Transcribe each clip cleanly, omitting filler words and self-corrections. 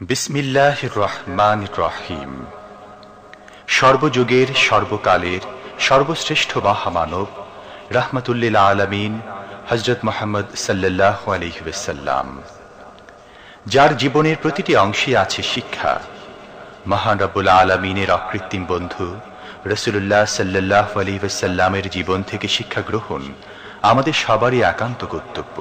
বিসমিল্লাহির রহমানির রহিম। সর্বযুগের সর্বকালের সর্বশ্রেষ্ঠ মহামানব রাহমাতুল্লিল আলামিন হযরত মুহাম্মদ সাল্লাল্লাহু আলাইহি ওয়াসাল্লাম, যার জীবনের প্রতিটি অংশে আছে শিক্ষা, মহান রব্বুল আলামিনের অকৃত্রিম বন্ধু রাসূলুল্লাহ সাল্লাল্লাহু আলাইহি ওয়াসাল্লামের জীবন থেকে শিক্ষা গ্রহণ আমাদের সবারই একান্ত কর্তব্য।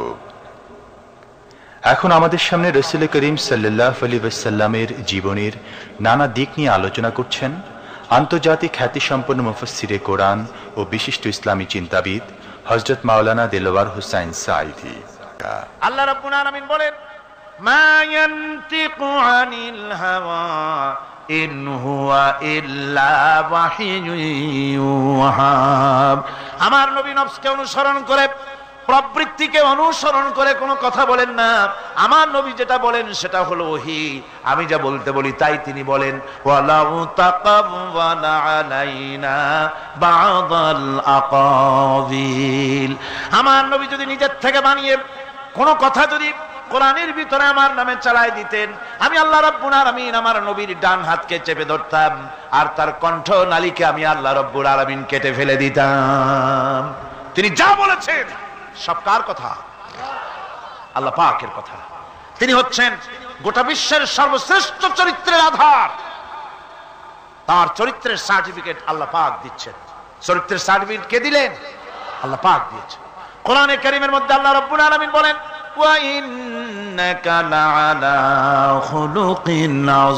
এখন আমাদের সামনে রাসূল করিম সাল্লাল্লাহু আলাইহি ওয়াসাল্লামের জীবনের নানা দিক নিয়ে আলোচনা করছেন আন্তর্জাতিক খ্যাতিসম্পন্ন মুফাসসিরে কোরআন ও বিশিষ্ট ইসলামী চিন্তাবিদ হযরত মাওলানা দেলোয়ার হোসাইন সাঈদী। আল্লাহ রাব্বুল আলামিন বলেন, মা ইয়ানতিকু আনিল হাওয়া ইন হুয়া ইল্লা ওয়াহিয়ুন ইউহা। আমার নবী নফসকে অনুসরণ করে, প্রবৃত্তিকে অনুসরণ করে কোনো কথা বলেন না। আমার নবী যেটা বলেন সেটা হলো ওহী। আমি যা বলতে বলি তাই তিনি বলেন। ওয়ালাউ তাকাওয়ালা আলাইনা বা'দাল আকাবিল। আমার নবী যদি নিজের থেকে বানিয়ে কোনো কথা যদি কোরআনের ভিতরে আমার নামে চালায় দিতেন, আমি আল্লাহ রাব্বুল আলামিন আমার নবীর ডান হাতকে চেপে ধরতাম, আর তার কণ্ঠ নালীকে আমি আল্লাহ রাব্বুল আলামিন কেটে ফেলে দিতাম। তিনি যা বলেছেন সব কার কথা? আল্লাহ পাকের কথা। তিনি হচ্ছেন গোটা বিশ্বের সর্বশ্রেষ্ঠ চরিত্রের আধার। তার চরিত্রের সার্টিফিকেট আল্লাহ পাক দিচ্ছেন। চরিত্রের সার্টিফিকেট কে দিলেন? আল্লাহ পাক দিয়েছেন। কোরআনে কারীমের মধ্যে আল্লাহ রাব্বুল আলামিন বলেন, ওয়া ইন্নাকা লাআলা খুলুকিন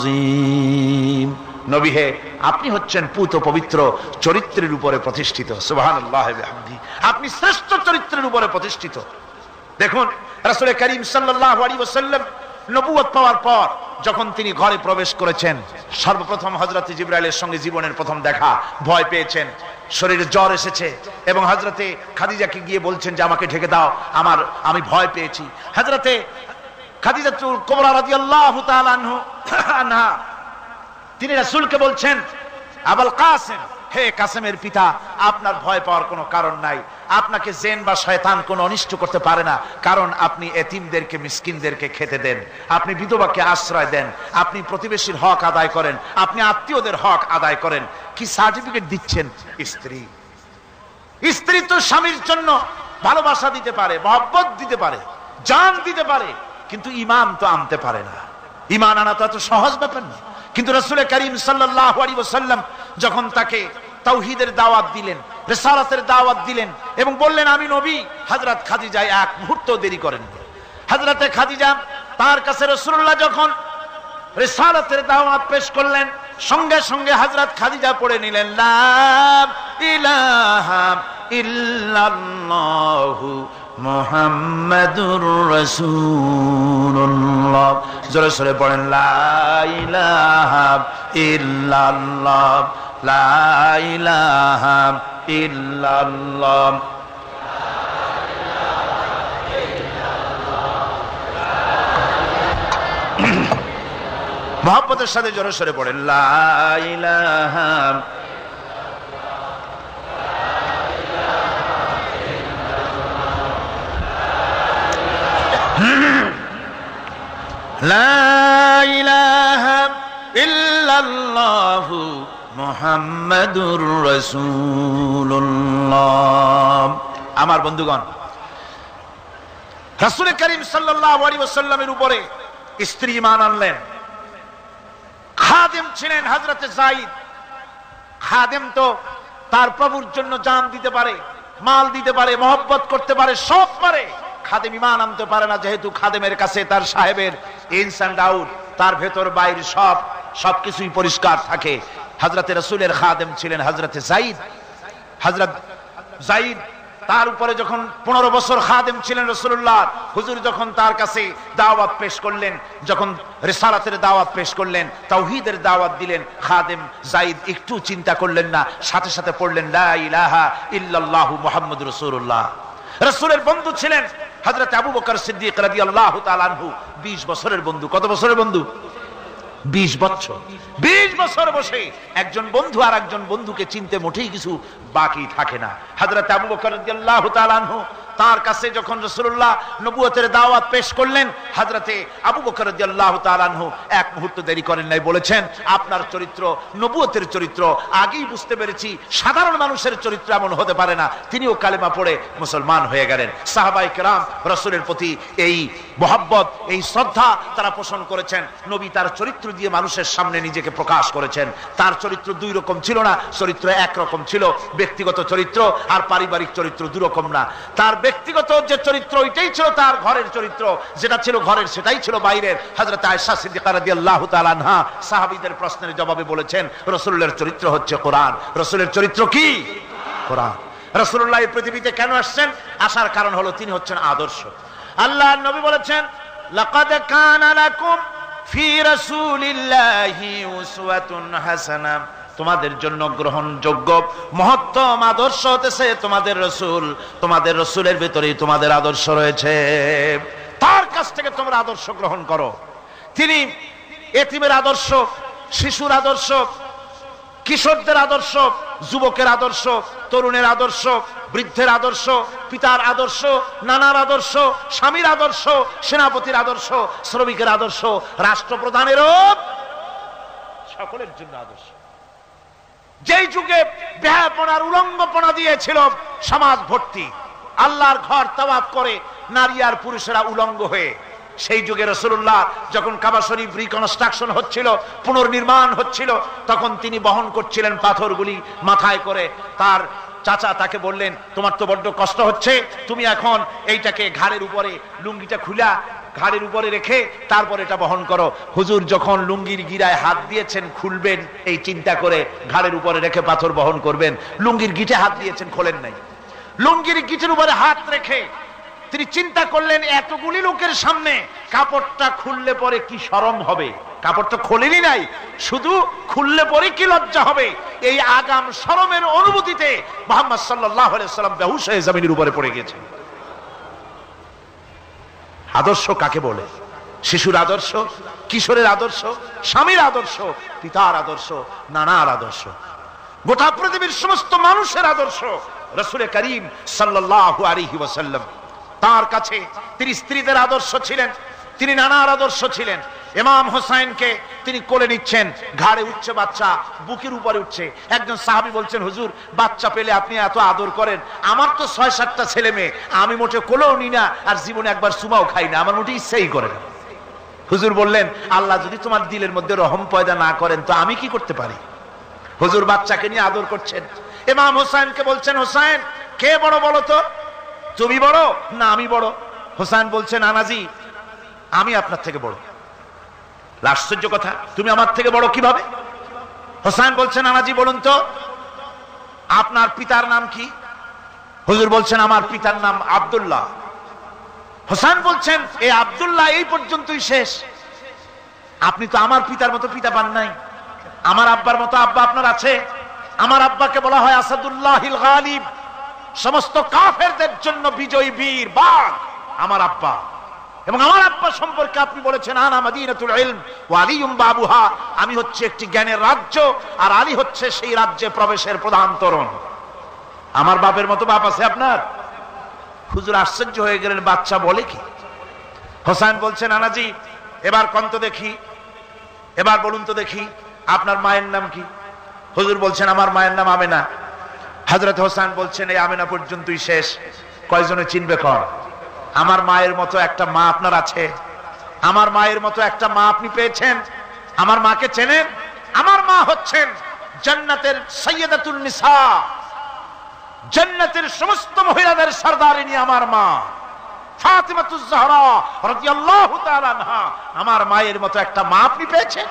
আযীম। নবী হে, আপনি হচ্ছেন পুত পবিত্র চরিত্রের উপরে প্রতিষ্ঠিত। সুবহানাল্লাহি ওয়া বিহামদিহি। আপনি শ্রেষ্ঠ চরিত্রের উপরে প্রতিষ্ঠিত। দেখুন, রাসূল করিম সাল্লাল্লাহু আলাইহি ওয়াসাল্লাম নবুয়ত পাওয়ার পর যখন তিনি ঘরে প্রবেশ করেছেন, সর্বপ্রথম হযরত জিবরাইলের সঙ্গে জীবনের প্রথম দেখা, ভয় পেয়েছেন, শরীরে জ্বর এসেছে এবং হযরতে খাদিজাকে গিয়ে বলছেন যে আমাকে ঢেকে দাও, আমি ভয় পেয়েছি। হযরতে খাদিজাতুল কুবরা রাদিয়াল্লাহু তাআলা আনহা তিনি রাসূলকে বলছেন, আবুল কাসেম, হে কাসেমের পিতা, আপনার ভয় পাওয়ার কোনো কারণ নাই। আপনাকে জিন বা শয়তান কোনো অনিষ্ট করতে পারে না, কারণ আপনি এতিমদেরকে, মিসকিনদেরকে খেতে দেন, আপনি বিধবাকে আশ্রয় দেন, আপনি প্রতিবেশীর হক আদায় করেন, আপনি আত্মীয়দের হক আদায় করেন। কি সার্টিফিকেট দিচ্ছেন? স্ত্রী তো স্বামীর জন্য ভালোবাসা দিতে পারে, মহব্বত দিতে পারে, জান দিতে পারে, কিন্তু ঈমান তো আনতে পারে না। ঈমান আনা তো এত সহজ ব্যাপার না। কিন্তু রাসূল করিম সাল্লাল্লাহু আলাইহি ওয়াসাল্লাম যখন তাকে তাওহীদের দাওয়াত দিলেন, রিসালাতের দাওয়াত দিলেন এবং বললেন আমি নবী, হযরত খাদিজা এক মুহূর্ত দেরি করেননি। হযরতে খাদিজা তার কাছে রাসূলুল্লাহ যখন রিসালাতের দাওয়াত পেশ করলেন, সঙ্গে সঙ্গে হযরত খাদিজা পড়ে নিলেন, লা ইলাহা ইল্লাল্লাহু মুহাম্মাদুর রাসূলুল্লাহ। জোরে জোরে পড়েন, লা ইলাহা ইল্লাল্লাহ, লা ইলাহা ইল্লাল্লাহ। মহব্বতের সাথে জোরে জোরে পড়েন, লা ইলাহা লা ইলাহা ইল্লাল্লাহু মুহাম্মাদুর রাসূলুল্লাহ। আমার বন্ধুগণ, রাসূল করিম সাল্লাল্লাহু আলাইহি ওয়াসাল্লামের উপরে স্ত্রী ঈমান আনলেন। খাদেম ছিলেন হযরতে যায়েদ। খাদেম তো তার প্রভুর জন্য জান দিতে পারে, মাল দিতে পারে, মহব্বত করতে পারে, সব পারে। খাদেম ঈমান আনতে পারে না, যেহেতু খাদেমের কাছে তার সাহেবের ইনস এন্ড আউট, তার ভেতর বাইরে সবকিছুই পরিষ্কার থাকে। হযরতে রাসূলের খাদেম ছিলেন হযরতে যায়েদ। হযরত যায়েদ তার উপরে যখন 15 বছর খাদেম ছিলেন রাসূলুল্লাহ, হুজুর যখন তার কাছে দাওয়াত পেশ করলেন, যখন রিসালাতের দাওয়াত পেশ করলেন, তাওহীদের দাওয়াত দিলেন, খাদেম যায়েদ একটু চিন্তা করলেন না, সাথে সাথে পড়লেন লা ইলাহা ইল্লাল্লাহু মুহাম্মাদুর রাসূলুল্লাহ। রাসূলের বন্ধু ছিলেন হযরত আবু বকর সিদ্দিক রাদিয়াল্লাহু তাআলা আনহু। 20 বছরের বন্ধু। কত বছরের বন্ধু? 20 বছর। 20 বছর বসে একজন বন্ধু আর একজন বন্ধুকে চিনতে মোটেই কিছু বাকি থাকে না। হযরত আবু বকর রাদিয়াল্লাহু তাআলা আনহু তার কাছে যখন রাসূলুল্লাহ নবুয়তের দাওয়াত পেশ করলেন, হযরতে আবু বকর রাদিয়াল্লাহু তাআলা আনহু এক মুহূর্ত দেরি করেন নাই, বলেছেন আপনার চরিত্র নবুয়তের চরিত্র, আগেই বুঝতে পেরেছি সাধারণ মানুষের চরিত্র এমন হতে পারে না। তিনিও কালেমা পড়ে মুসলমান হয়ে গেলেন। সাহাবায়ে কেরাম রাসূলের প্রতি এই মহব্বত, এই শ্রদ্ধা তারা পোষণ করেছেন। নবী তার চরিত্র দিয়ে মানুষের সামনে নিজেকে প্রকাশ করেছেন। তার চরিত্র দুই রকম ছিল না, চরিত্র একরকম ছিল। ব্যক্তিগত চরিত্র আর পারিবারিক চরিত্র দুই রকম না। তার ব্যক্তিগত যে চরিত্র ওইটাই ছিল তার ঘরের চরিত্র, যেটা ছিল ঘরের সেটাই ছিল বাইরের। হযরত আয়েশা সিদ্দিকা রাদিয়াল্লাহু তাআলা আনহা সাহাবীদের প্রশ্নের জবাবে বলেছেন রাসূলের চরিত্র হচ্ছে কোরআন। রাসূলের চরিত্র কি? কোরআন। রাসূলুল্লাহ এই পৃথিবীতে কেন আসছেন? আসার কারণ হলো তিনি হচ্ছেন আদর্শ। আল্লাহর নবী বলেছেন লাকাদ কানা লাকুম ফি রাসূলিল্লাহি উসওয়াতুন হাসানাহ, তোমাদের জন্য গ্রহণযোগ্য মহত্তম আদর্শ হতেছে তোমাদের রাসূল। তোমাদের রাসূলের ভিতরেই তোমাদের আদর্শ রয়েছে, তার কাছ থেকে তোমরা আদর্শ গ্রহণ করো। তিনি এতিমের আদর্শ, শিশুর আদর্শ, কিশোরদের আদর্শ, যুবকের আদর্শ, তরুণের আদর্শ, বৃদ্ধের আদর্শ, পিতার আদর্শ, নানার আদর্শ, স্বামীর আদর্শ, সেনাপতির আদর্শ, শ্রমিকের আদর্শ, রাষ্ট্রপ্রধানেরও সকলের জন্য আদর্শ। যেই যুগে বেহায়াপনার উলঙ্গপনা দিয়েছিল সমাজ ভর্তি, আল্লাহর ঘর তাওয়াফ করে নারী আর পুরুষেরা উলঙ্গ হয়ে, সেই যুগে রাসূলুল্লাহ যখন কাবা শরীফ রিকনস্ট্রাকশন হচ্ছিল, পুনর্নির্মাণ হচ্ছিল, তখন তিনি বহন করছিলেন পাথরগুলি মাথায় করে। তার চাচা তাকে বললেন তোমার তো বড্ড কষ্ট হচ্ছে, তুমি এখন এইটাকে ঘাড়ের উপরে, লুঙ্গিটা খুলা ঘাড়ের উপরে রেখে তারপর এটা বহন করো। হুজুর যখন লুঙ্গির গিরায় হাত দিয়েছেন খুলবেন এই চিন্তা করে ঘাড়ের উপরে রেখে পাথর বহন করবেন, লুঙ্গির গিটে হাত দিয়েছেন, খোলেন নাই। লুঙ্গির গিটের উপরে হাত রেখে তিনি চিন্তা করলেন এতগুলি লোকের সামনে কাপড়টা খুললে পরে কি শরম হবে। কাপড়টা খোলেনি নাই, শুধু খুললে পরে কি লজ্জা হবে। এই আগাম শরমের অনুভূতিতে মুহাম্মদ সাল্লাল্লাহু আলাইহি ওয়াসাল্লাম বেহুশ হয়ে জমিনের উপরে পড়ে গেছেন। আদর্শ কাকে বলে? শিশুর আদর্শ, কিশোরের আদর্শ, স্বামীর আদর্শ, পিতার আদর্শ, নানার আদর্শ, গোটা পৃথিবীর সমস্ত মানুষের আদর্শ রাসূল করিম সাল্লাল্লাহু আলাইহি ওয়াসাল্লাম। তার কাছে তিনি স্ত্রীদের আদর্শ ছিলেন, তিনি নানার আদর্শ ছিলেন। ইমাম হোসেনকে তিনি কোলে নিচ্ছেন, ঘাড়ে উঠছে বাচ্চা, বুকের উপরে উঠছে। একজন সাহাবী বলছেন হুজুর বাচ্চা পেলে আপনি এত আদর করেন, আমার তো ৬-৭টা ছেলে মেয়ে, আমি মোটে কোলেও নি না আর জীবনে একবার সুমাও খাই না, আমার মোটে ইচ্ছাই করে না। হুজুর বললেন আল্লাহ যদি তোমার দিলের মধ্যে রহম পয়দা না করেন তো আমি কি করতে পারি। হুজুর বাচ্চাকে নিয়ে আদর করছেন। ইমাম হোসেনকে বলছেন হোসেন কে বড় বলো তো, তুমি বড় না আমি বড়? হোসেন বলছেন নানাজি আমি আপনার থেকে বড়। আশ্চর্য কথা, তুমি আমার থেকে বড় কিভাবে? হোসেন বলছেন নানাজি বলুন তো আপনার পিতার নাম কি? হুজুর বলছেন আমার পিতার নাম আব্দুল্লাহ। হোসেন বলছেন এই আব্দুল্লাহ এই পর্যন্তই শেষ, আপনি তো আমার পিতার মতো পিতা পান নাই, আমার আব্বার মতো আব্বা আপনার আছে। আমার আব্বাকে বলা হয় আসাদুল্লাহিল গালিব, সমস্ত কাফেরদের জন্য বিজয়ী বীর বাঘ আমার আব্বা। এবং আমার আব্বা সম্পর্কে আপনি বলেছেন আনা মাদিনাতুল ইলম ওয়া আলিয়ুম বাবুহা, আমি হচ্ছে একটি জ্ঞানের রাজ্য আর আলী হচ্ছে সেই রাজ্যে প্রবেশের প্রধান তরুণ। আমার বাপের মতো বাপ আছে আপনার? হুজুর আশ্চর্য হয়ে গেলেন, বাচ্চা বলে কি? হোসেন বলছেন নানাজি এবার কোন তো দেখি, এবার বলুন তো দেখি আপনার মায়ের নাম কি? হুজুর বলছেন আমার মায়ের নাম আমেনা। হযরত হোসেন বলছেন এই আমেনা পর্যন্তই শেষ, কয়জনে চিনবে কর? আমার মায়ের মতো একটা মা আপনার আছে? আমার মায়ের মতো একটা মা আপনি পেয়েছেন? আমার মাকে চেনেন? আমার মা হচ্ছেন জান্নাতের সাইয়্যিদাতুন নিসা, জান্নাতের সমস্ত মহিলাদের সরদারিনী আমার মা ফাতিমাতুজ জাহরা রাদিয়াল্লাহু তাআলা আনহা। আমার মায়ের মতো একটা মা আপনি পেয়েছেন?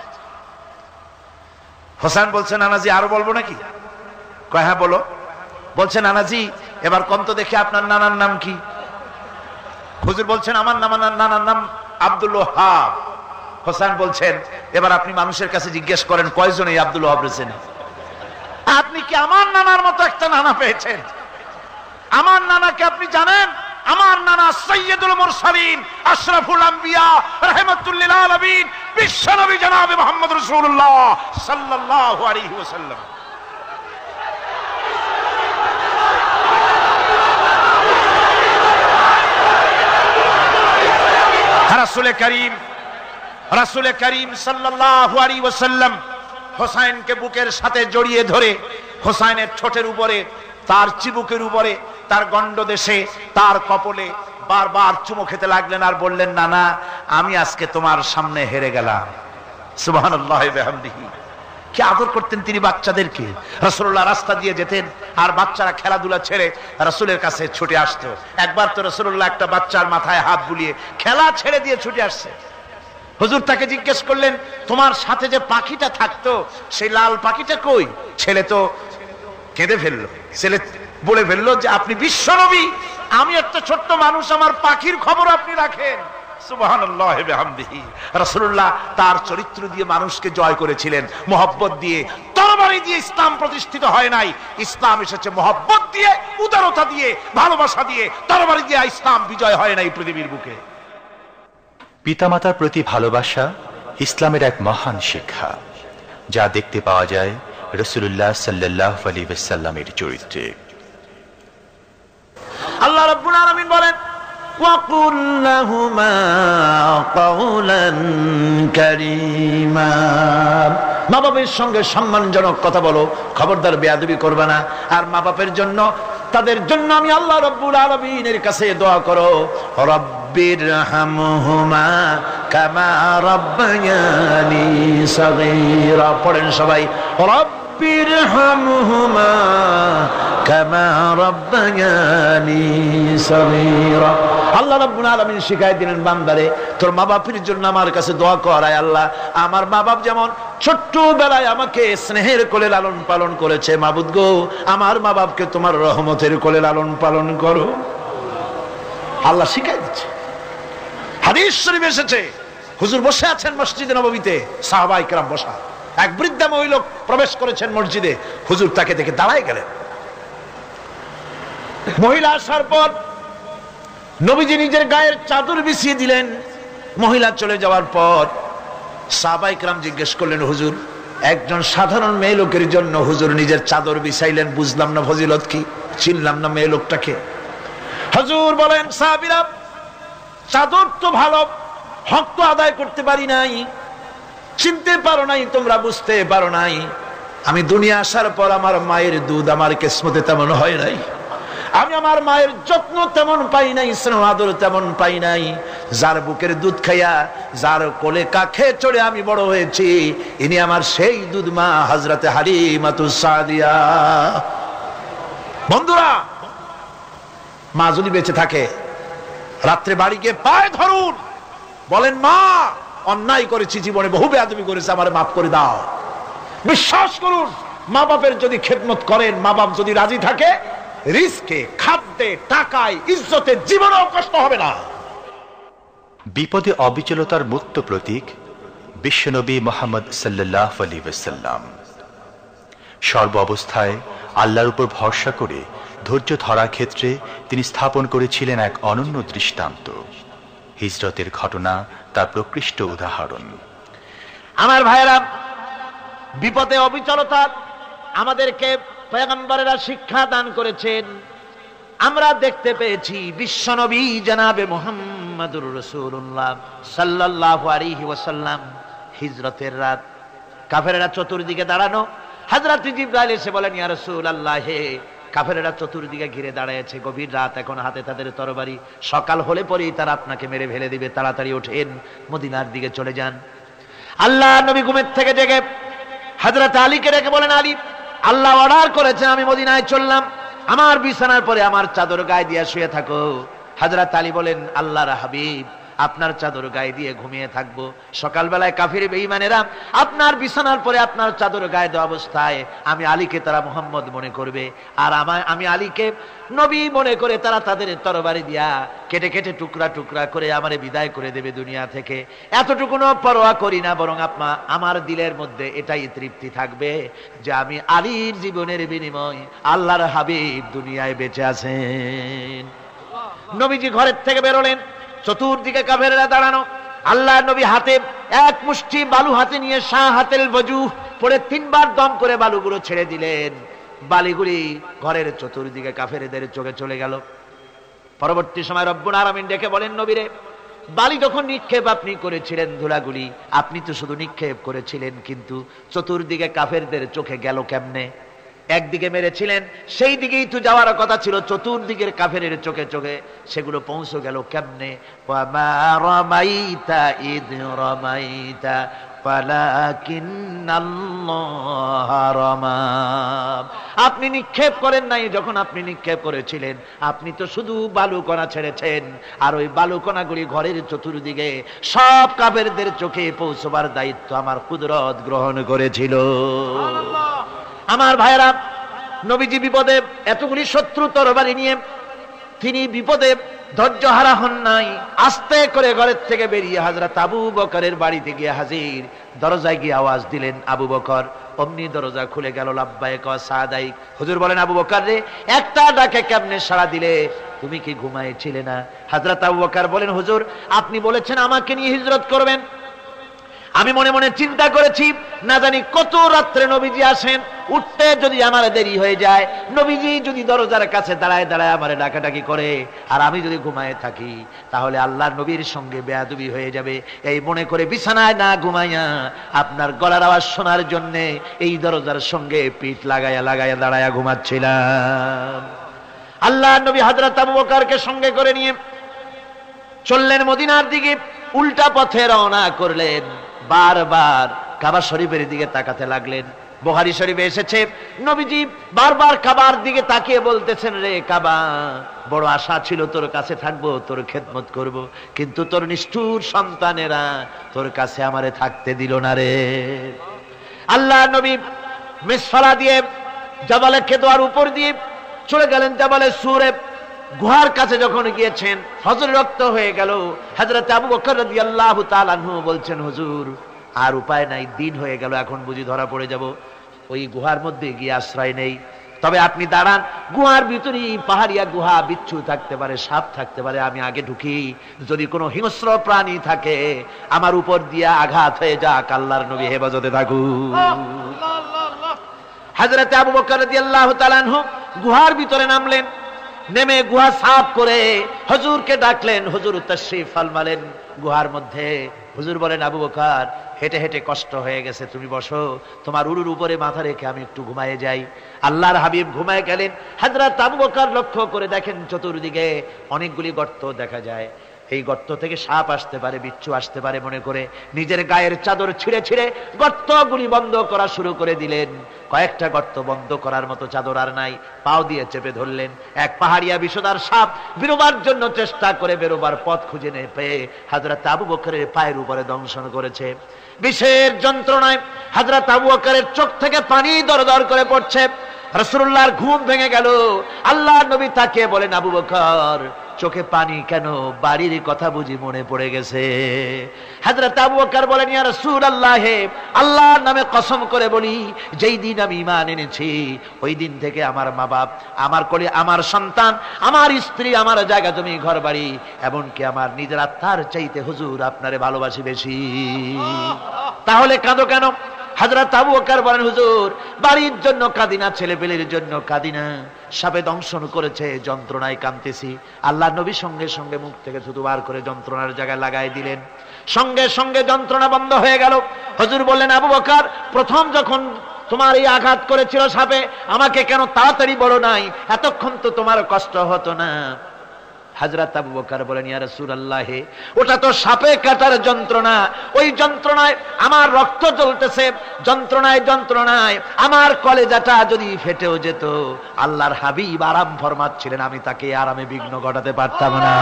হোসেন বলছেন নানাজি আরো বলবো নাকি? কয় হ্যাঁ বলো। বলছেন নানাজি এবার কোন তো দেখি আপনার নানার নাম কি? হুজুর বলছেন আমার নানার নাম আব্দুল ওয়াহাব। হোসেন বলছেন এবার আপনি মানুষের কাছে জিজ্ঞেস করেন কয়জন এই আব্দুল ওয়াহাব রয়েছেন? আপনি কি আমার নানার মতো একটা নানা পেয়েছেন? আমার নানাকে আপনি জানেন? আমার নানা সাইয়্যিদুল মুরসালিন আশরাফুল আম্বিয়া রাহমাতুল লিল আলামিন বিশ্বনবী জনাবে মুহাম্মদ রাসূলুল্লাহ সাল্লাল্লাহু আলাইহি ওয়াসাল্লাম। রাসূল করিম সাল্লাল্লাহু আলাইহি ওয়াসাল্লাম হোসাইনকে বুকের সাথে জড়িয়ে ধরে হোসাইনের ঠোঁটের উপরে, তার চিবুকের উপরে, তার গণ্ডদেশে, তার কপলে বারবার চুমু খেতে লাগলেন আর বললেন, না না, আমি আজকে তোমার সামনে হেরে গেলাম। সুবহানাল্লাহি ওয়া বিহামদিহি। কি আদর করতেন তিনি বাচ্চাদেরকে। রাসূলুল্লাহ রাস্তা দিয়ে যেতেন আর বাচ্চারা খেলাধুলা ছেড়ে রাসূলের কাছে ছুটে আসতো। একবার তো রাসূলুল্লাহ একটা বাচ্চার মাথায় হাত বুলিয়ে খেলা ছেড়ে দিয়ে ছুটে আসছে। হুজুর তাকে জিজ্ঞেস করলেন, তোমার সাথে যে পাখিটা থাকতো সেই লাল পাখিটা কই? ছেলে তো কেঁদে ফেললো, ছেলে বলে ফেললো যে আপনি বিশ্বনবী, আমি একটা ছোট্ট মানুষ, আমার পাখির খবর আপনি রাখেন। সুবহানাল্লাহি ওয়া বিহামদিহি। রাসূলুল্লাহ তার চরিত্র দিয়ে মানুষকে জয় করেছিলেন, মহব্বত দিয়ে। তরবারি দিয়ে ইসলাম প্রতিষ্ঠিত হয় নাই, ইসলাম এসেছে মহব্বত দিয়ে, উদারতা দিয়ে, ভালোবাসা দিয়ে। তরবারি দিয়ে ইসলাম বিজয় হয় নাই পৃথিবীর বুকে। পিতামাতার প্রতি ভালোবাসা ইসলামের এক মহান শিক্ষা, যা দেখতে পাওয়া যায় রাসূলুল্লাহ সাল্লাল্লাহু আলাইহি ওয়াসাল্লামের চরিত্রে। আল্লাহ রাব্বুল আলামিন বলেন, ওয়াকুল লাহুমা কাওলান কারীমা। মা বাবার সঙ্গে সম্মানজনক কথা বলো, খবরদার বেয়াদবি করবে না। আর মা বাবার জন্য, তাদের জন্য আমি আল্লাহ রাব্বুল আলামিনের কাছে দোয়া করো, রব্বিরহামহুমা কামা রাব্বায়ানি সাগীরা। পড়েন সবাই, রব্বিরহামহুমা কামা রাব্বায়ানি সাগীরা। আল্লাহ রাব্বুল আলামিন শিখাই দিলেন বান্দারে, তোর মা বাপের জন্য আমার কাছে দোয়া কর, আয় আল্লাহ, আমার মা বাপ যেমন ছোট্টবেলায় আমাকে স্নেহের কোলে লালন পালন করেছে, মাবুদ গো, আমার মা বাপকে তোমার রহমতের কোলে লালন পালন করো। আল্লাহ শিখাই দিচ্ছে। হাদিস শরীফ এসেছে, হুজুর বসে আছেন মসজিদে নববীতে, সাহাবায়ে কেরাম বসা। এক বৃদ্ধা মহিলা প্রবেশ করেছেন মসজিদে, হুজুর তাকে দেখে দাঁড়ায় গেলেন। মহিলা আসার পর নবীজি নিজের গায়ের চাদর বিছিয়ে দিলেন। মহিলা চলে যাওয়ার পর সাহাবায়ে কেরাম জিজ্ঞেস করলেন, হুজুর, একজন সাধারণ মেয়ে লোকের জন্য হুজুর নিজের চাদর বিছাইলেন, বুঝলাম না ফজিলত কি, চিনলাম না মেয়ে লোকটাকে। হুজুর বলেন, সাহাবীরা, চাদর তো ভালো, হক তো আদায় করতে পারি নাই, চিনতে পারো নাই, তোমরা বুঝতে পারো নাই। আমি দুনিয়া আসার পর আমার মায়ের দুধ আমার কিসমতে তেমন হয় নাই, আমি আমার মায়ের যত্ন তেমন পাই নাই, স্নেহ আদর তেমন পাই নাই। যার বুকের দুধ খাইয়া, যার কোলে কাখে চড়ে আমি বড় হয়েছি, ইনি আমার সেই দুধ মা হযরতে হালিমাতুস সাদিয়া। বন্ধুরা, মা যদি বেঁচে থাকে, রাত্রে বাড়ি গিয়ে পায়ে ধরুন, বলেন, মা, অন্যায় করেছি, জীবনে বহু বেয়াদবি করেছি, আমারে মাফ করে দাও। বিশ্বাস করুন, মা বাপের যদি খেদমত করেন, মা বাপ যদি রাজি থাকে, রিজকে, খাদ্যে, টাকায়, ইজ্জতে জীবনেও কষ্ট হবে না। বিপদে অবিচলতার মুক্ত প্রতীক বিশ্বনবী মুহাম্মদ সাল্লাল্লাহু আলাইহি ওয়াসাল্লাম। সর্ব অবস্থায় আল্লাহর উপর ভরসা করে ধৈর্য ধরার ক্ষেত্রে তিনি স্থাপন করেছিলেন এক অনন্য দৃষ্টান্ত। হিজরতের ঘটনা তার প্রকৃষ্ট উদাহরণ। আমার ভাইয়েরা, বিপদে অবিচলতা আমাদেরকে পয়গম্বরেরা শিক্ষা দান করেছেন। আমরা দেখতে পেয়েছি বিশ্বনবী জনাবে মুহাম্মদুর রাসূলুল্লাহ সাল্লাল্লাহু আলাইহি ওয়াসাল্লাম হিজরতের রাত, কাফেররা চতুর্দিকে দাঁড়ানো। হযরত জিবরাইল এসে বলেন, ইয়া রাসূলুল্লাহ, হে, কাফেররা চতুর্দিকে ঘিরে দাঁড়িয়েছে, গভীর রাত, এখন হাতে তাদের তরবারি, সকাল হলে পরেই তারা আপনাকে মেরে ফেলে দিবে, তাড়াতাড়ি ওঠেন, মদিনার দিকে চলে যান। আল্লাহ নবী ঘুমের থেকে জেগে হযরত আলীকে ডেকে বলেন, আলী, আল্লাহ অর্ডার করেছেন, আমি মদিনায় চললাম, আমার বিছানার পরে আমার চাদর গায়ে দিয়ে শুয়ে থাকো। হযরত আলী বলেন, আল্লাহর হাবিব, আপনার চাদর গায়ে দিয়ে ঘুমিয়ে থাকবো, সকালবেলায় কাফির বেঈমানেরা আপনার বিছানার পরে আপনার চাদর গায়ে দেওয়া অবস্থায় আমি আলীকে তারা মুহাম্মদ মনে করবে, আর আমি আলীকে নবী মনে করে তারা তাদের তরবারি দিয়া কেটে কেটে টুকরা টুকরা করে আমারে বিদায় করে দেবে দুনিয়া থেকে। এতটুকুনো পরোয়া করি না, বরং আমার দিলের মধ্যে এটাই তৃপ্তি থাকবে যে আমি আলীর জীবনের বিনিময় আল্লাহর হাবিব দুনিয়ায় বেঁচে আছেন। নবীজি ঘরের থেকে বেরোলেন, চতুর্দিকে কাফেররা দাঁড়ানো। আল্লাহ নবী হাতে এক মুষ্টি বালু হাতে নিয়ে শাহাদাতুল ওযু পড়ে 3 বার দম করে বালুগুলো ছেড়ে দিলেন। বালিগুলি ঘরের চতুর্দিকে কাফেরদের চোখে চলে গেল। পরবর্তী সময় রব্বুল আলামিন ডেকে বলেন, নবীরে, বালি যখন নিক্ষেপ আপনি করেছিলেন, ধুলাগুলি আপনি তো শুধু নিক্ষেপ করেছিলেন, কিন্তু চতুর্দিকে কাফেরদের চোখে গেল কেমনে? একদিকে মেরেছিলেন, সেই দিকেই তো যাওয়ার কথা ছিল, চতুর্দিকের কাফেরের চোখে চোখে সেগুলো পৌঁছে গেল কেমনে? ওয়ামা রামাইতা ইদ রামাইতা ওয়ালাকিন্নাল্লাহ রামা। আপনি নিক্ষেপ করেন নাই, যখন আপনি নিক্ষেপ করেছিলেন আপনি তো শুধু বালুকণা ছেড়েছেন, আর ওই বালুকণাগুলি ঘরের চতুর্দিকে সব কাফেরদের চোখে পৌঁছবার দায়িত্ব আমার কুদরত গ্রহণ করেছিল। আমার ভাইরা, নবীজি বিপদে, এতগুলি শত্রু তরবারি নিয়ে তিনি বিপদে ধৈর্য হারা হন নাই। আস্তে করে ঘরের থেকে বেরিয়ে হযরত আবু বকরের বাড়িতে গিয়ে হাজির। দরজায় গিয়ে আওয়াজ দিলেন আবু বকর, অমনি দরজা খুলে গেল। লাব্বাইক ওয়া সাদাইক। হুজুর বলেন, আবু বকর রে, একটা ডাকে কেমনে সাড়া দিলে? তুমি কি ঘুমাইছিলে না? হযরত আবু বকর বলেন, হুজুর আপনি বলেছেন আমাকে নিয়ে হিজরত করবেন, আমি মনে মনে চিন্তা করেছি না জানি কত রাত্রে নবীজি আসেন, উঠতে যদি আমার দেরি হয়ে যায়, নবীজি যদি দরজার কাছে দাঁড়ায় দাঁড়ায় আমার ডাকাডাকি করে, আর আমি যদি ঘুমায় থাকি, তাহলে আল্লাহর নবীর সঙ্গে বেয়াদবি হয়ে যাবে। এই মনে করে বিছানায় না ঘুমাইয়া আপনার গলার আওয়াজ শোনার জন্য এই দরজার সঙ্গে পিঠ লাগাইয়া লাগাইয়া দাঁড়াইয়া ঘুমাচ্ছিলাম। আল্লাহর নবী হযরত আবু বকরকে সঙ্গে করে নিয়ে চললেন মদিনার দিকে। উল্টা পথে রওনা করলেন। বারবার কাবা শরীফের দিকে তাকাতে লাগলেন। বুখারী শরীফে এসেছে, নবীজি বারবার কাবার দিকে তাকিয়ে বলতেছেন, রে কাবা, বড় আশা ছিল তোর কাছে থাকবো, তোর খেদমত করব, কিন্তু তোর নিষ্ঠুর সন্তানেরা তোর কাছে আমারে থাকতে দিল না রে। আল্লাহ নবী মিসফালা দিয়ে জাবালে কেদোয়ার উপর দিয়ে চলে গেলেন জাবালে সুরে। গুহার কাছে যখন গিয়েছেন, ফজর রক্ত হয়ে গেল। হযরত আবু বকর রাদিয়াল্লাহু তাআলা আনহু বলছেন, হুজুর আর উপায় নাই, দিন হয়ে গেল, এখন বুঝি ধরা পড়ে যাব, ওই গুহার মধ্যে গিয়ে আশ্রয় নেই। তবে আপনি দাঁড়ান, গুহার ভিতরে পাহাড়িয়া গুহা, বিচ্ছু থাকতে পারে, সাপ থাকতে পারে, আমি আগে ঢুকি, যদি কোনো হিংস্র প্রাণী থাকে আমার উপর দিয়া আঘাত হয়ে যাক, আল্লাহর নবী হেফাজতে থাকুক। হযরত আবু বকর রাদিয়াল্লাহু তাআলা আনহু গুহার ভিতরে নামলেন। নেমে গুহা সাফ করে হুজুরকে ডাকলেন। হুজুর তাশরীফ ফরমালেন গুহার মধ্যে। হুজুর বলেন, আবু বকর হেঁটে হেঁটে কষ্ট হয়ে গেছে, তুমি বসো, তোমার উরুর উপরে মাথা রেখে আমি একটু ঘুমায়ে যাই। আল্লাহর হাবিব ঘুমায় গেলেন। হযরত আবু বকর লক্ষ্য করে দেখেন চতুর্দিকে অনেকগুলি গর্ত দেখা যায়। এই গর্ত থেকে সাপ আসতে পারে, বিচ্ছু আসতে পারে মনে করে নিজের গায়ের চাদর ছিঁড়ে ছিঁড়ে গর্তগুলি বন্ধ করা শুরু করে দিলেন। কয়েকটা গর্ত বন্ধ করার মতো চাদর আর নাই, পাও দিয়ে চেপে ধরলেন। এক পাহাড়িয়া বিষধর সাপ বেরোবার জন্য চেষ্টা করে বেরোবার পথ খুঁজে না পেয়ে হযরত আবু বকরের পায়ের উপরে দংশন করেছে। বিষের যন্ত্রণায় হযরত আবু বকরের চোখ থেকে পানি দরদর করে পড়ছে। রাসূলুল্লাহর ঘুম ভেঙে গেল। আল্লাহর নবী তাকিয়ে বলেন, আবু বকর চোখে পানি কেন? বাড়ির কথা বুঝি মনে পড়ে গেছে? হযরত আবু বকর বলেন, ইয়া রাসূলুল্লাহ, আল্লাহর নামে কসম করে বলি, যেই দিন আমি ঈমান এনেছি ওই দিন থেকে আমার মা বাপ, আমার কোলে আমার সন্তান, আমার স্ত্রী, আমার জায়গা জমি ঘর বাড়ি, এমনকি আমার নিজের আত্মার চাইতে হুজুর আপনারে ভালোবাসি বেশি। তাহলে কাঁদো কেন? হযরত আবু বকর বলেন, হুজুর বাড়ির জন্য কাঁদি না, ছেলেপেলের জন্য কাঁদি না, সাপে দংশন করেছে, যন্ত্রণায় কাঁদতেছি। আল্লাহ নবী সঙ্গে সঙ্গে মুখ থেকে থুতু বার করে যন্ত্রণার জায়গায় লাগাই দিলেন। সঙ্গে সঙ্গে যন্ত্রণা বন্ধ হয়ে গেল। হুজুর বললেন, আবু বকর প্রথম যখন তোমার এই আঘাত করেছিল সাপে, আমাকে কেন তাড়াতাড়ি বলো নাই? এতক্ষণ তো তোমার কষ্ট হতো না। হযরত আবু বকর বলেন, ইয়া রাসূলুল্লাহ, ওটা তো সাপে কাটার যন্ত্রণা, ওই যন্ত্রণায় আমার রক্ত জ্বলতেছে, যন্ত্রণায় যন্ত্রণায় আমার কলেজাটা যদি ফেটেও যেত, আল্লাহর হাবিব আরাম ফরমাচ্ছিলেন, আমি তাকে আরামে বিঘ্ন ঘটাতে পারতাম না।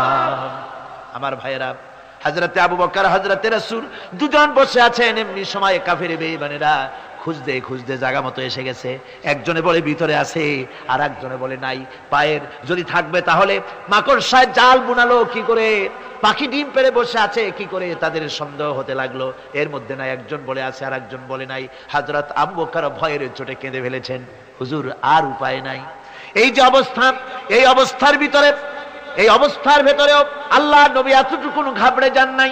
আমার ভাইয়েরা, হযরত আবু বকর হযরত রাসূল দুজন বসে আছেন। এমনি সময় কাফের বেঈমানেরা খুঁজতে খুঁজতে জায়গা মতো এসে গেছে। একজনে বলে ভিতরে আছে, আর একজনে বলে নাই। পায়ের যদি থাকবে তাহলে মাকড়সায় জাল বুনালো কি করে, পাখি ডিম পেড়ে বসে আছে কি করে, তাদের সন্দেহ হতে লাগলো। এর মধ্যে নাই একজন বলে আছে আর একজন বলে নাই। হযরত আবু বকর ভয়ের চোটে কেঁদে ফেলেছেন, হুজুর আর উপায় নাই। এই যে অবস্থা, এই অবস্থার ভিতরে, এই অবস্থার ভেতরেও আল্লাহ নবী এতটুকু ঘাবড়ে যান নাই।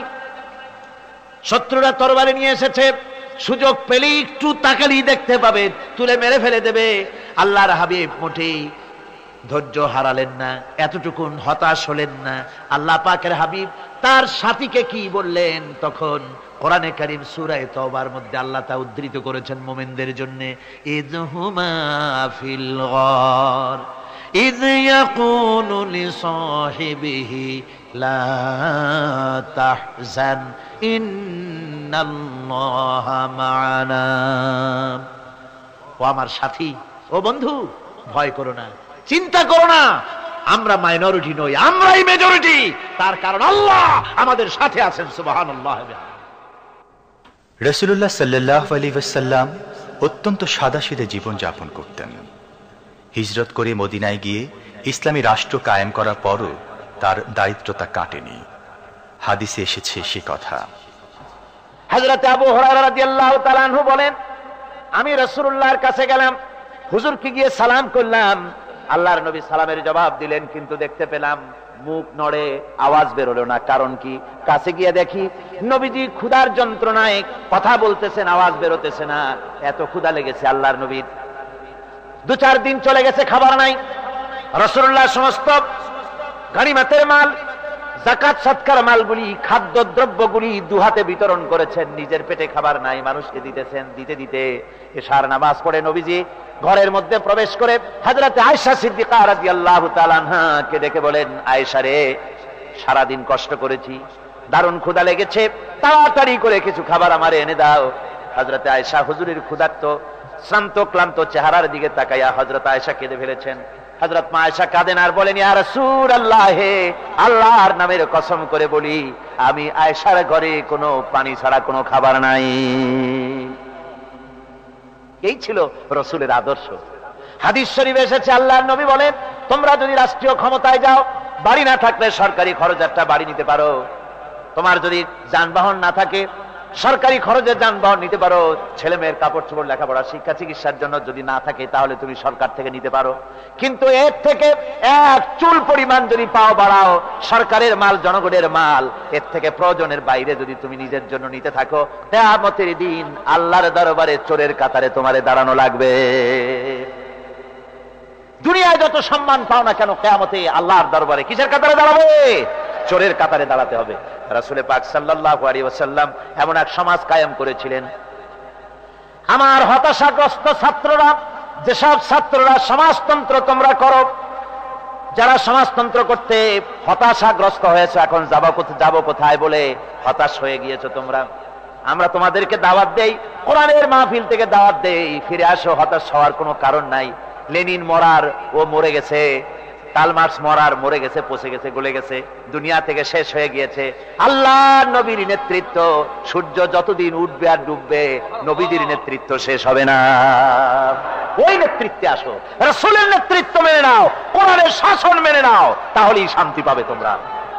শত্রুরা তরবারি নিয়ে এসেছে, সুযোগ পেলে একটু তাকালেই দেখতে পাবে, তুলে মেরে ফেলে দেবে। আল্লাহর হাবিব মোটেই ধৈর্য হারালেন না, এতটুকুন হতাশ হলেন না। আল্লাহ পাকের হাবিব তার সাথীকে কি বললেন? তখন কোরআনে কারীম সূরা তাওবার মধ্যে আল্লাহ তা উদ্ধৃত করেছেন মুমিনদের জন্য, ইযহুমা ফিল গার ইয ইয়াকুলু লিসাহিবিহি লা তাহজান ইন্নাল্লাহা মা'ানা। ও আমার সাথী, ও বন্ধু, ভয় করো না, চিন্তা করো না, আমরা মাইনরিটি নই, আমরাই মেজরিটি। তার কারণ আল্লাহ আমাদের সাথে আছেন। সুবহানাল্লাহ। রাসূলুল্লাহ সাল্লাল্লাহু আলাইহি ওয়াসাল্লাম অত্যন্ত সাদাসিধে জীবন যাপন করতেন। হিজরত করে মদিনায় গিয়ে ইসলামী রাষ্ট্র কায়েম করার পরও তার দারিদ্রতা কাটেনি। হাদিসে এসেছে সে কথা। হযরত আবু হুরায়রা রাদিয়াল্লাহু তাআলা আনহু বলেন, আমি রাসূলুল্লাহর কাছে গেলাম, হুজুরকে গিয়ে সালাম করলাম। আল্লাহর নবী সালামের জবাব দিলেন, কিন্তু দেখতে পেলাম মুখ নড়ে, আওয়াজ বের হলো না। কারণ কি? কাছে গিয়ে দেখি নবীজি ক্ষুধার যন্ত্রণায় কথা বলতেছেন, আওয়াজ বেরোতেছে না। এত ক্ষুধা লেগেছে আল্লাহর নবীর। 2-4 দিন চলে গেছে, খাবার নাই। রাসূলুল্লাহ সমস্ত গনিমতের মাল, যাকাত সদকার মালগুলি, খাদ্য দ্রব্যগুলি দুহাতে বিতরণ করেছেন। নিজের পেটে খাবার নাই, মানুষকে দিতেছেন। দিতে দিতে এশার নামাজ পড়ে নবীজি ঘরের মধ্যে প্রবেশ করে হযরত আয়েশা সিদ্দিকা রাদিয়াল্লাহু তাআলা আনহাকে ডেকে বলেন, আয়েশা রে, সারাদিন কষ্ট করেছি, দারুণ ক্ষুধা লেগেছে, তাড়াতাড়ি করে কিছু খাবার আমারে এনে দাও। হযরত আয়েশা হুজুরের ক্ষুধার্ত শ্রান্ত ক্লান্ত চেহারার দিকে তাকাইয়া হযরত আয়েশা কেঁদে ফেলেছেন। হযরত মা আয়েশা কাঁদেন আর বলেন, ইয়া রাসূলুল্লাহ, আল্লাহর নামের কসম করে বলি, আমি আয়েশার ঘরে কোনো পানি ছাড়া কোনো খাবার নাই। এই ছিল রাসূলের আদর্শ। হাদিস শরীফে এসেছে, আল্লাহর নবী বলেন, তোমরা যদি রাষ্ট্রীয় ক্ষমতায় যাও, বাড়ি না থাকলে সরকারি খরচ একটা বাড়ি নিতে পারো। তোমার যদি যানবাহন না থাকে, সরকারি খরচে যানবাহন নিতে পারো। ছেলে মেয়ের কাপড় চোপড়, লেখাপড়া, শিক্ষা, চিকিৎসার জন্য যদি না থাকে, তাহলে তুমি সরকার থেকে নিতে পারো। কিন্তু এর থেকে এক চুল পরিমাণ যদি পাও বাড়াও, সরকারের মাল জনগণের মাল, এর থেকে প্রয়োজনের বাইরে যদি তুমি নিজের জন্য নিতে থাকো, কিয়ামতের দিন আল্লাহর দরবারে চোরের কাতারে তোমারে দাঁড়ানো লাগবে। দুনিয়ায় যত সম্মান পাও না কেন, কিয়ামতে আল্লাহর দরবারে কিসের কাতারে দাঁড়াবে? চোরের কাতারে দাঁড়াতে হবে। রাসূল পাক সাল্লাল্লাহু আলাইহি ওয়াসাল্লাম এমন এক সমাজ কায়েম করেছিলেন। আমার হতাশাগ্রস্ত ছাত্ররা, যেসব ছাত্ররা সমাজতন্ত্র তোমরা করো, যারা সমাজতন্ত্র করতে হতাশাগ্রস্ত হয়েছে, এখন যাবো কোথায় বলে হতাশ হয়ে গিয়েছো তোমরা, আমরা তোমাদেরকে দাওয়াত দেই, কোরআনের মাহফিল থেকে দাওয়াত দেই, ফিরে আসো। হতাশ হওয়ার কোনো কারণ নাই। লেনিন মরার, ও মরে গেছে। কার্ল মার্কস মরার, মরে গেছে, পচে গেছে, গলে গেছে, দুনিয়া থেকে শেষ হয়ে গিয়েছে। আল্লাহর নবীর নেতৃত্ব, সূর্য যতদিন উঠবে আর ডুববে, নবীদের নেতৃত্ব শেষ হবে না। ওই নেতৃত্বে আসো, রাসূলের নেতৃত্ব মেনে নাও, কোরআনের শাসন মেনে নাও, তাহলেই শান্তি পাবে তোমরা।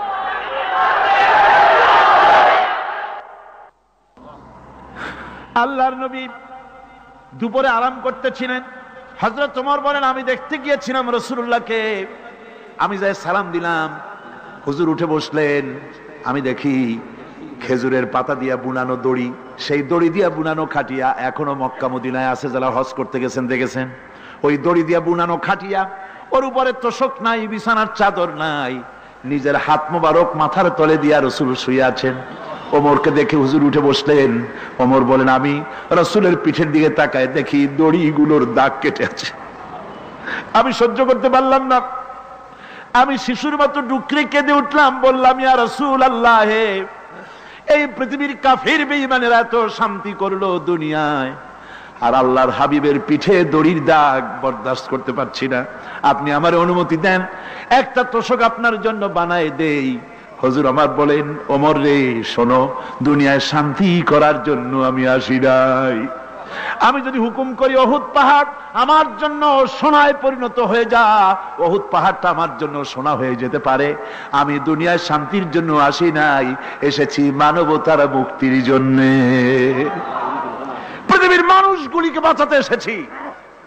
আল্লাহর নবী দুপুরে আরাম করতেছিলেন। হযরত ওমর বলেন, আমি দেখতে গিয়েছিলাম রাসূলুল্লাহকে, আমি যাই সালাম দিলাম, হুজুর উঠে বসলেন। আমি দেখি খেজুরের পাতা দিয়া বুনানো দড়ি, সেই দড়ি দিয়া বুনানো খাটিয়া, এখনো মক্কা মদিনায় আছে যারা হজ করতে গেছেন দেখেছেন, ওই দড়ি দিয়া বুনানো খাটিয়া, ওর উপরে তোশক নাই, বিছানার চাদর নাই, নিজের হাত মোবারক মাথার তলে দিয়া রাসূল শুয়ে আছেন। ওমরকে দেখে হুজুর উঠে বসলেন। ওমর বলেন, আমি রাসূলের পিঠের দিকে তাকায় দেখি দড়িগুলোর দাগ কেটে আছে। আমি সহ্য করতে পারলাম না, আমি শিশুর মতো ডুকরে কেঁদে উঠলাম, বললাম, ইয়া রাসূলুল্লাহ, এই পৃথিবীর কাফির বেঈমানেরা এত শান্তি করলো দুনিয়ায়, আর আল্লাহর হাবিবের পিঠে দড়ির দাগ বরদাস্ত করতে পারছি না। আপনি আমার অনুমতি দেন, একটা তোশক আপনার জন্য বানায় দেই। হুজুর আমার বলেন, ওমর রে, শোনো, দুনিয়ায় শান্তি করার জন্য আমি আসি নাই। আমি যদি হুকুম করি উহুদ পাহাড় আমার জন্য সোনায় পরিণত হয়ে যা, উহুদ পাহাড়টা আমার জন্য সোনা হয়ে যেতে পারে। আমি দুনিয়ায় শান্তির জন্য আসি নাই, এসেছি মানবতার মুক্তির জন্য। পৃথিবীর মানুষগুলিকে বাঁচাতে এসেছি,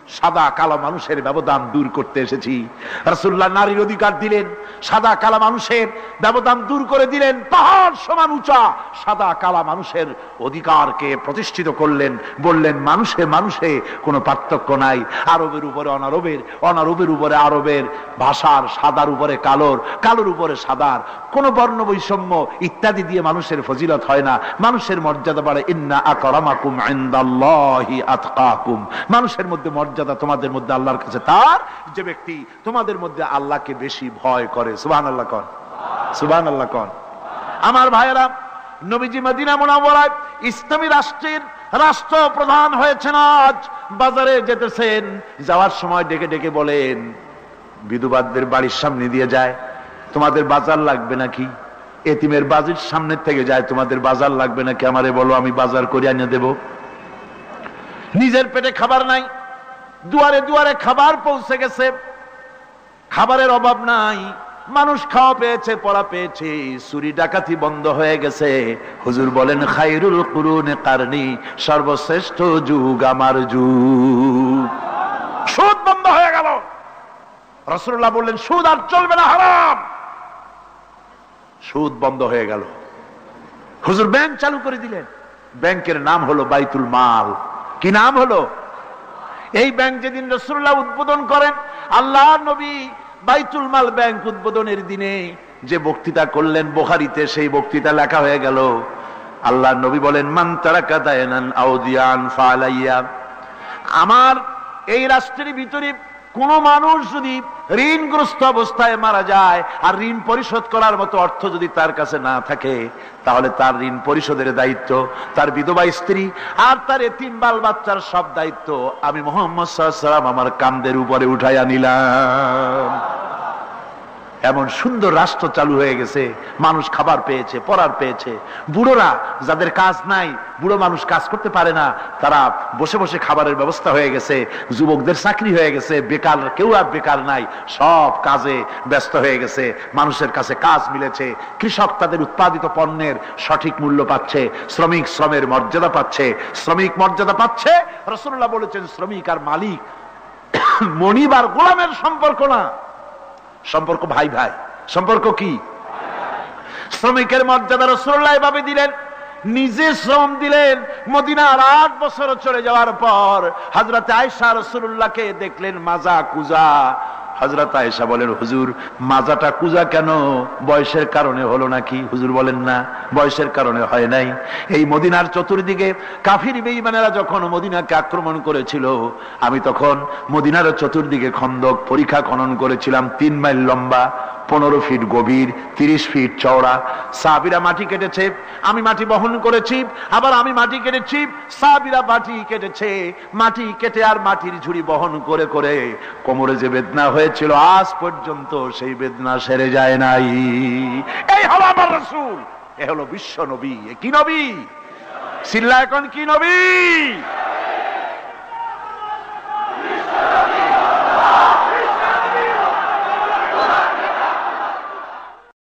সাদা কালো মানুষের ব্যবধান দূর করতে এসেছি। রাসূলুল্লাহ নারীর অধিকার দিলেন, সাদা কালো মানুষের ব্যবধান দূর করে দিলেন। পাহাড় সমান উঁচা সাদা কালো মানুষের অধিকারকে প্রতিষ্ঠিত করলেন, বললেন মানুষে মানুষে কোনো পার্থক্য নাই। আরবের উপরে অনারবের, অনারবের উপরে আরবের, ভাষার সাদার উপরে কালোর, কালোর উপরে সাদার, কোন বর্ণ বৈষম্য ইত্যাদি দিয়ে মানুষের ফজিলত হয় না। মানুষের মর্যাদা বাড়ে। ইন্না আকরামাকুম ইনদাল্লাহি আতকাকুম। মানুষের মধ্যে মর্যাদা তোমাদের মধ্যে আল্লাহর কাছে তার যে ব্যক্তি তোমাদের মধ্যে আল্লাহকে বেশি ভয় করে। সুবহানাল্লাহ কোন, সুবহানাল্লাহ কোন। আমার ভাইয়েরা, নবীজি মদিনা মুনাওয়ারায় ইসলামী রাষ্ট্রের রাষ্ট্রপ্রধান হয়েছেন। আজ বাজারে যেতেছেন, যাওয়ার সময় ডেকে ডেকে বলেন, বিধবাদের বাড়ির সামনে দিয়ে যায়, তোমাদের বাজার লাগবে নাকি? এতিমের বাড়ির সামনে থেকে যায়, তোমাদের বাজার লাগবে নাকি? আমারে বলো, আমি বাজার করে এনে দেব। নিজের পেটে খাবার নাই, দুয়ারে দুয়ারে খাবার পৌঁছে গেছে, খাবারের অভাব নাই, মানুষ খাওয়া পেয়েছে, পড়া পেয়েছে, চুরি ডাকাতি বন্ধ হয়ে গেছে। হুজুর বলেন খায়রুল কুরুনে কারনি, সর্বশ্রেষ্ঠ যুগ আমার যুগ। সুদ বন্ধ হয়ে গেল। রাসূলুল্লাহ বললেন সুদ আর চলবে না, হারাম। সুদ বন্ধ হয়ে গেল। হুজুর ব্যাংক চালু করে দিলেন। ব্যাংকের নাম হলো বাইতুল মাল। কি নাম হলো? এই ব্যাংক যেদিন রাসূলুল্লাহ উদ্বোধন করেন, আল্লাহর নবী বাইতুল মাল ব্যাংক উদ্বোধনের দিনে যে বক্তৃতা করলেন, বুখারীতে সেই বক্তৃতা লেখা হয়ে গেল। আল্লাহর নবী বলেন মান তারাকা দায়নান আও দিয়ান ফালাইয়া। আমার এই রাষ্ট্রের ভিতরে কোন মানুষ যদি ঋণগ্রস্ত অবস্থায় মারা যায় আর ঋণ পরিশোধ করার মতো অর্থ যদি তার কাছে না থাকে, তাহলে তার ঋণ পরিশোধের দায়িত্ব, তার বিধবা স্ত্রী আর তার এতিম বাল বাচ্চার সব দায়িত্ব আমি মুহাম্মদ সাল্লাল্লাহু আলাইহি ওয়াসাল্লাম আমার কাঁধের উপরে উঠাইয়া নিলাম। এমন সুন্দর রাষ্ট্র চালু হয়ে গেছে। মানুষ খাবার পেয়েছে, পড়ার পেয়েছে। বুড়োরা, যাদের কাজ নাই, বুড়ো মানুষ কাজ করতে পারে না, তারা বসে বসে খাবারের ব্যবস্থা হয়ে গেছে। যুবকদের চাকরি হয়ে গেছে, বেকার কেউ আর বেকার নাই, সব কাজে ব্যস্ত হয়ে গেছে। মানুষের কাছে কাজ মিলেছে। কৃষক তাদের উৎপাদিত পণ্যের সঠিক মূল্য পাচ্ছে। শ্রমিক শ্রমের মর্যাদা পাচ্ছে। শ্রমিক মর্যাদা পাচ্ছে। রাসূলুল্লাহ বলেছেন শ্রমিক আর মালিক মনিব আর গোলামের সম্পর্ক না, সম্পর্ক ভাই ভাই। সম্পর্ক কি? শ্রমিকের মর্যাদা রাসূলুল্লাহ এভাবে দিলেন। নিজে শ্রম দিলেন। মদিনার 8 বছর চলে যাওয়ার পর হযরত আয়েশা রাসূলুল্লাহকে দেখলেন মাজা কুজা। হযরত আয়েশা বলেন হুজুর মাজাটা কুজা কেন? বয়সের কারণে হলো নাকি? হুজুর বলেন না, বয়সের কারণে হয় নাই। এই মদিনার চতুর্দিকে কাফির বেঈমানেরা যখন মদিনাকে আক্রমণ করেছিল, আমি তখন মদিনার চতুর্দিকে খন্দক পরিখা খনন করেছিলাম। 3 মাইল লম্বা, 15 ফিট গভীর, 30 ফিট চওড়া। সাহাবীরা মাটি কেটেছে, আমি মাটি বহন করেছি, আবার আমি মাটি কেটেছি, সাহাবীরা মাটি কেটেছে। মাটি কেটে আর মাটির ঝুড়ি বহন করে করে কোমরে যে বেদনা হয়েছিল আজ পর্যন্ত সেই বেদনা সেরে যায় নাই। এই হলো আমার রাসূল, এ হলো বিশ্ব নবী। কি নবী? সিল্লা এখন কি নবী?